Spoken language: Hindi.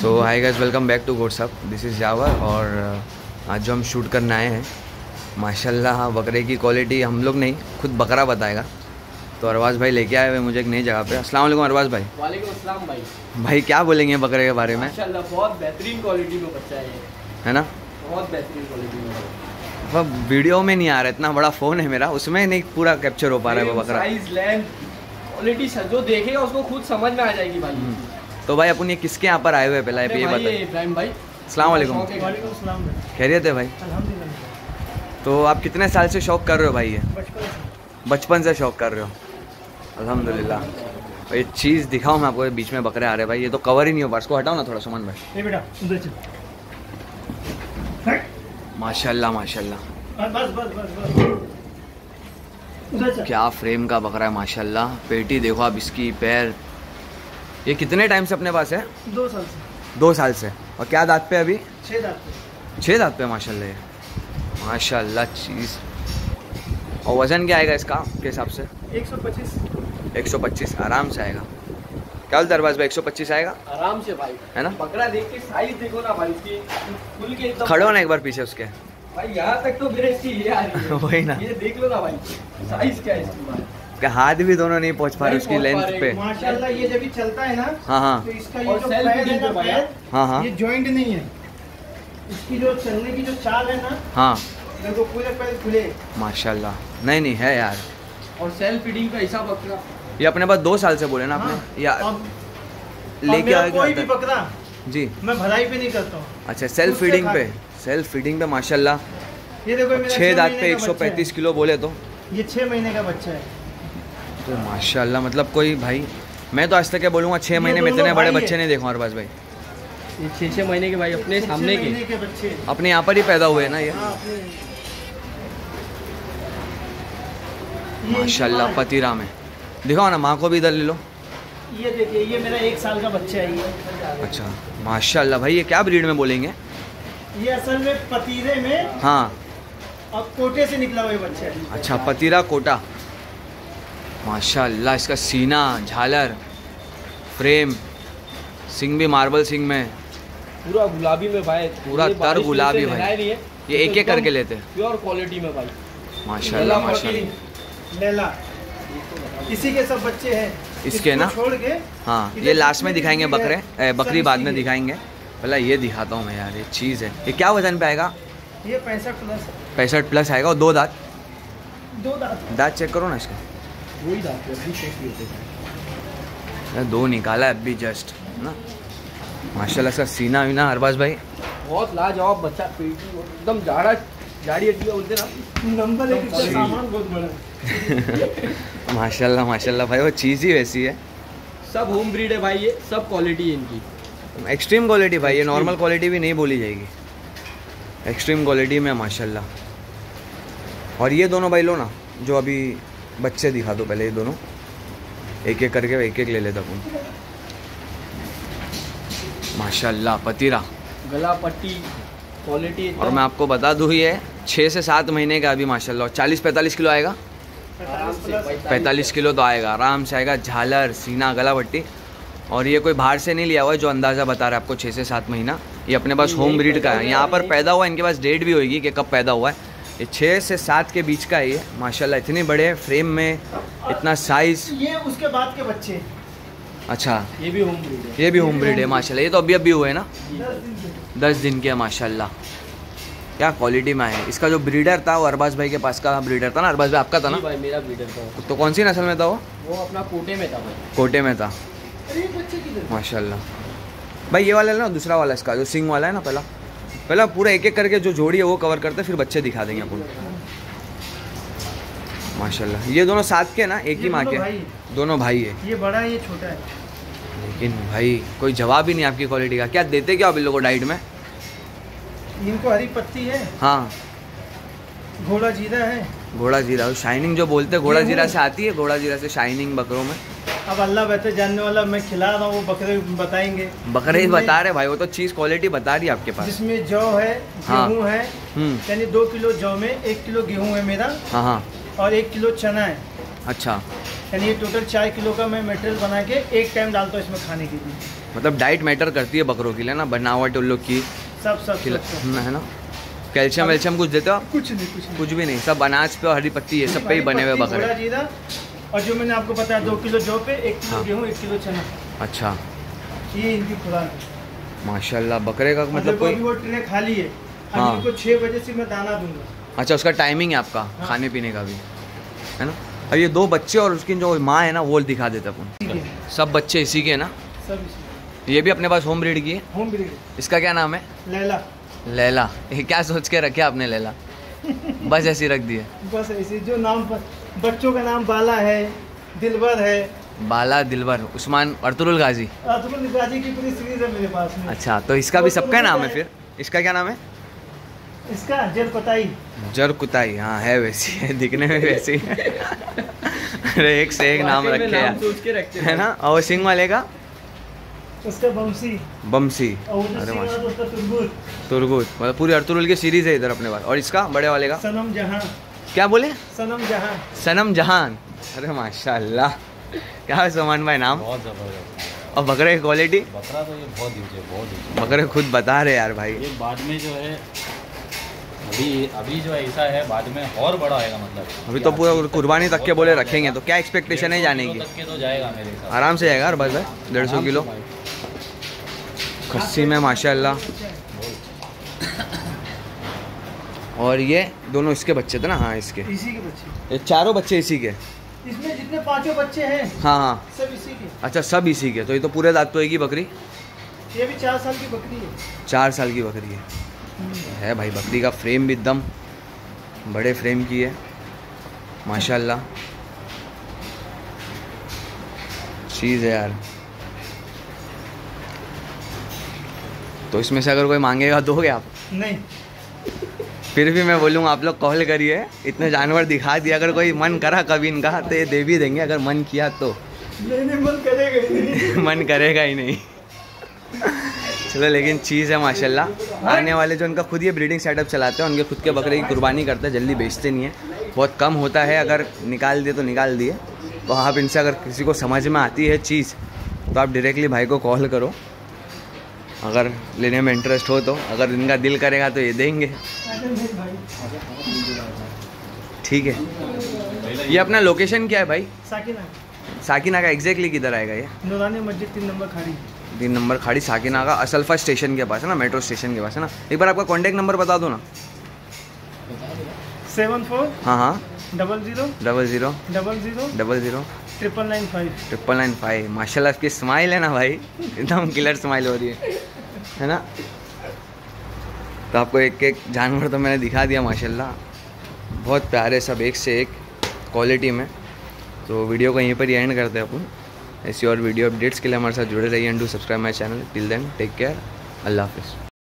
So hi guys, welcome back to goats up. This is Jawar और आज जो हम शूट करने आए हैं, माशाल्लाह बकरे की क्वालिटी हम लोग नहीं, खुद बकरा बताएगा। तो अरबाज भाई लेके आए हुए मुझे एक नई जगह पे। अस्सलाम वालेकुम अरबाज भाई। वालेकुम अस्सलाम भाई। भाई क्या बोलेंगे बकरे के बारे में? माशाल्लाह बहुत बेहतरीन क्वालिटी में बच्चा है ये, है ना? बहुत बेहतरीन क्वालिटी में। वह वीडियो में नहीं आ रहा, इतना बड़ा फ़ोन है मेरा, उसमें नहीं पूरा कैप्चर हो पा रहा है वो बकरा। साइज, लेंथ, क्वालिटी जो देखेगा उसको खुद समझ में आ जाएगी भाई। तो भाई अपन ये किसके यहाँ पर आए हुए पहला ये बताइए। इब्राहिम भाई। अस्सलाम वालेकुम। वालेकुम अस्सलाम। खैरियत है भाई? अल्हम्दुलिल्लाह। तो आप कितने साल से शौक कर रहे हो भाई ये? बचपन से शौक कर रहे हो? अल्हम्दुलिल्लाह। तो ये चीज़ दिखाओ मैं आपको, बीच में बकरे आ रहे हैं भाई, ये तो कवर ही नहीं हो पा रहा। इसको हटाओ ना थोड़ा सुमन भाई। ये बेटा उधर चल। माशाल्लाह माशाल्लाह, बस बस बस बस। क्या फ्रेम का बकरा है माशाल्लाह। पेटी देखो आप इसकी, पैर। ये कितने टाइम से अपने पास है? 2 साल से। 2 साल से। और क्या दांत पे अभी? 6 दांत पे। 6 दांत पे माशाल्लाह। ये माशाल्लाह चीज़। और वज़न क्या आएगा इसका के हिसाब से? 125। 125 आराम से आएगा। क्या बोलते अरबाज भाई, 125 आएगा आराम से भाई, है ना? बकरा देख के साइज देखो ना भाई इसकी, खुल के एकदम। खड़ो ना एक बार पीछे उसके भाई यहाँ तक तो मेरे इसकी ये आ रही है। वही ना, ये देख लो ना भाई, साइज क्या है इसकी भाई। उसके हाथ भी दोनों नहीं पहुंच पा रहे उसकी लेंथ पे। माशाल्लाह ये जब भी चलता है ना, हाँ हाँ तो इसका ये और जो self पैर है feeding ना, पे भैया। पैर, हाँ हाँ ये जॉइंट नहीं है। इसकी जो चलने की जो चाल है ना, हाँ देखो पूरे पैर खुले। माशाल्लाह। नहीं नहीं है यार। और सेल्फ फीडिंग का हिसाब बकरा। ये अपने पास 2 साल से बोले ना आपने? हाँ, या अब लेके मेरा आए कोई क्या भी बकरा जी? मैं भलाई पे नहीं करता हूँ। अच्छा, सेल्फ खुद से फीडिंग खा पे, के। सेल्फ फीडिंग पे माशाल्लाह। ये देखो मेरा 6 दांत महीने पे का बच्चा 135 है। किलो बोले तो? ये 6 महीने का बच्चा है। तो माशाल्लाह, मतलब कोई भाई, मैं तो आज तक क्या बोलूँगा, 6 महीने में दोनों इतने बड़े भाई बच्चे है। नहीं देखा अरबाज भाई। ये 6 महीने के भाई अपने 6 सामने महीने के। के बच्चे। अपने यहाँ पर ही पैदा हुए ना ये? हाँ, अपने माशाल्लाह। पतीरा में दिखाओ ना, माँ को भी इधर ले लो। ये देखिए, ये मेरा 1 साल का बच्चा है ये। अच्छा माशाल्लाह भाई, ये क्या ब्रीड में बोलेंगे? ये असल में पतीरे में हाँ और कोटे से निकला हुआ ये बच्चा है। अच्छा, पतीरा कोटा। माशाल्लाह, इसका सीना, झालर, फ्रेम, सिंग भी मार्बल सिंग में, पूरा गुलाबी में भाई, पूरा ये तर बारिश गुलाबी से भाई। नहलाए नहीं है। ये एक एक करके लेते हैं। प्योर क्वालिटी में भाई, माशाल्लाह लैला माशाल्लाह। लैला, इसी के सब बच्चे हैं इसके इसको ना? छोड़ के। हाँ, इधर ये लास्ट में जितने दिखाएंगे भी बकरे, है, बकरी सब बाद इसी में के। दिखाएंगे। पहले ये दिखाता हूँ मैं यार, ये चीज़ है। ये क्या वजन पे आएगा? ये 65 प्लस 65 प्लस आएगा। और 2 दांत? 2 दांत। दांत चेक करो ना इसका। वही दांत है, अभी चेक किए थे। यार 2 निकाला है अभी जस्ट, है ना? माशाल्लाह, इसका सीना वीना अरबाज भाई बहुत लाजवाब बच्चा, पेटी एकदम जाड़ी हड्डियाँ बोलते ना। नंबर 1 इसका सामान बहुत बड़ा है। माशाल्लाह माशाल्लाह भाई, वो चीज़ ही वैसी है। सब होम ब्रीड है भाई, ये सब क्वालिटी है इनकी। एक्सट्रीम क्वालिटी भाई, ये नॉर्मल क्वालिटी भी नहीं बोली जाएगी, एक्सट्रीम क्वालिटी में माशाल्लाह। और ये दोनों भाई लो ना, जो अभी बच्चे दिखा दो पहले, ये दोनों एक एक करके एक एक ले लेता हूँ। माशाल्लाह पतीरा, गला पट्टी क्वालिटी। और मैं आपको बता दूँ ये 6 से 7 महीने का अभी माशाल्लाह। 40-45 किलो आएगा? 45 किलो तो आएगा, आराम से आएगा। झालर, सीना, गला पट्टी। और ये कोई बाहर से नहीं लिया हुआ है जो अंदाज़ा बता रहा है आपको 6 से 7 महीना। ये अपने पास होम ब्रीड का है, यहाँ पर पैदा हुआ है। इनके पास डेट भी होगी कि कब पैदा हुआ है। ये 6 से 7 के बीच का है ये माशाल्लाह। इतने बड़े फ्रेम में, इतना साइज़। ये उसके बाद के बच्चे अच्छा, ये भी होम ब्रीड है। ये भी होम ब्रीड है माशाल्लाह। ये तो अभी हुए हैं ना, 10 दिन के। 10 दिन के माशाल्लाह। क्या क्वालिटी में है। इसका जो ब्रीडर था वो अरबाज भाई के पास का ब्रीडर था ना? अरबाज भाई आपका था ना? जी भाई, मेरा ब्रीडर था। तो कौन सी नस्ल में था वो? वो अपना कोटे में था भाई। कोटे में था अरे ये बच्चे किधर? माशाल्लाह भाई। ये वाला है ना, दूसरा वाला इसका जो सिंग वाला है ना, पहला पूरा एक एक करके जो जोड़ी है वो कवर करते, फिर बच्चे दिखा देंगे अपन माशाल्लाह। ये दोनों साथ के ना, एक ही ये माँ दोनों के? भाई हैं। दोनों भाई है। ये बड़ा है, ये छोटा है। लेकिन भाई कोई जवाब ही नहीं आपकी क्वालिटी का। क्या देते क्या आप इन लोगों को डाइट में? इनको हरी पत्ती है, हाँ, घोड़ा जीरा है। घोड़ा जीरा, शाइनिंग जो बोलते हैं, घोड़ा गेहूं। जीरा से आती है? घोड़ा जीरा से शाइनिंग बकरों में? अब अल्लाह बेहतर जानने वाला, मैं खिला रहा हूँ, वो बकरे बताएंगे। बकरे ही जिसमें- बता रहे भाई, वो तो चीज़ क्वालिटी बता रही है आपके पास। जिसमें जौ है, हाँ। गेहूँ है। यानी 2 किलो जौ में 1 किलो गेहूँ है मेरा, हाँ हाँ। और 1 किलो चना है। अच्छा, यानी ये टोटल 4 किलो का मैं मटेरियल बना के एक टाइम डालता हूँ इसमें खाने के लिए। मतलब डाइट मैटर करती है बकरों के लिए ना, बनावट उन लोग की सब है ना। कैल्शियम वेल्शियम कुछ देते हो आप? कुछ नहीं, कुछ भी नहीं, सब अनाज पे और हरी पत्ती ये सब पे ही बने हुए बकरे। बड़ा जीरा और जो मैंने आपको बताया 2 किलो जौ पे 1 किलो हाँ। गेहूँ 1 किलो चना, अच्छा ये इनकी खुराक है। माशाल्लाह। बकरे का मतलब कोई वो ट्रे खाली है, हाँ। अभी इनको 6 बजे से मैं दाना दूंगा। अच्छा, उसका टाइमिंग है आपका खाने पीने का भी, है ना। अब ये 2 बच्चे और उसकी जो माँ है ना वो दिखा देते अपन। ठीक है, सब बच्चे इसी के हैं ना। सब इसी ये भी अपने पास होम ब्रीड की है। होम ब्रीड इसका क्या नाम है? लैला। लैला। ये क्या सोच के रखे आपने लैला? बस ऐसी रख दी है? बस ऐसे जो नाम पर बच्चों का नाम बाला है, दिलबर है, Bala, Dilbar, Osman, Ertugrul Ghazi. Ertugrul Ghazi की पूरी सीरीज है मेरे पास में। अच्छा, तो इसका भी सबका नाम है फिर? इसका क्या नाम है? इसका जरपताई। जरकुताई, हाँ है वैसी है, दिखने में वैसी है। अरे एक से एक नाम रखे नाम हैं, सोच के रखते है ना। और सिंह वाले का? उसका बमसी। बमसी। और वो जो अरे सिंह वाला माशा, उसका तुरबुत। तुरगुत, मतलब पूरी अर्तुरुल की सीरीज है इधर अपने पास। और इसका बड़े वाले का सनम जहां। क्या बोले? सनम जहां। सनम जहान। अरे माशाल्लाह, क्या है सोमान भाई नाम? बहुत ज़बरदस्त। और बकरे की क्वालिटी? बकरा तो ये बहुत यूज बहुत यूज। बकरे खुद बता रहे यार भाई। ये बाद में जो है अभी जो ऐसा है, बाद में और बड़ा आएगा। मतलब अभी तो पूरा कुर्बानी तक के बोले रखेंगे, तो क्या एक्सपेक्टेशन है जाने की? तक के तो जाएगा मेरे हिसाब से। आराम से जाएगा और बस भाई 150 किलो खस्सी में माशाल्लाह। और ये दोनों इसके बच्चे थे ना? हाँ इसके, इसी के बच्चे। ये चारों बच्चे इसी के? इसमें जितने 5 बच्चे हैं हाँ हाँ। सब इसी के। अच्छा, सब इसी के। तो ये तो पूरे दांत तो होगी बकरी। ये भी 4 साल की बकरी है। 4 साल की बकरी है भाई। बकरी का फ्रेम भी एकदम बड़े फ्रेम की है माशाल्लाह। चीज़ है यार। तो इसमें से अगर कोई मांगेगा दोगे आप? नहीं, फिर भी मैं बोलूँगा आप लोग कॉल करिए, इतने जानवर दिखा दिया। अगर कोई मन करा कभी इनका तो ये दे भी देंगे, अगर मन किया तो। लेने मन करेगा ही नहीं। मन करेगा ही नहीं। चलो, लेकिन चीज़ है माशाल्लाह। आने वाले जो इनका खुद ये ब्रीडिंग सेटअप चलाते हैं, उनके खुद के बकरे की कुर्बानी करते हैं, जल्दी बेचते नहीं है, बहुत कम होता है। अगर निकाल दिए तो निकाल दिए। तो आप इनसे अगर किसी को समझ में आती है चीज़ तो आप डायरेक्टली भाई को कॉल करो, अगर लेने में इंटरेस्ट हो तो। अगर इनका दिल करेगा तो ये देंगे, ठीक है। ये अपना लोकेशन क्या है भाई? साकिना। साकिना का एग्जैक्टली किधर आएगा ये? नूरानी मस्जिद 3 नंबर खाड़ी। 3 नंबर खाड़ी, साकिना का असलफा स्टेशन के पास है ना, मेट्रो स्टेशन के पास है ना। एक बार आपका कॉन्टैक्ट नंबर बता दो ना। 74 हाँ हाँ 00 00 00 00 995। 995। माशाल्लाह इसकी स्माइल है ना भाई, एकदम किलर स्माइल हो रही है ना। तो आपको एक एक जानवर तो मैंने दिखा दिया माशाल्लाह, बहुत प्यारे सब, एक से एक क्वालिटी में। तो वीडियो को यहीं पर ही एंड करते हैं अपन। ऐसी और वीडियो अपडेट्स के लिए हमारे साथ जुड़े रहिए and do subscribe my channel. Till then take care, अल्लाह हाफिज़।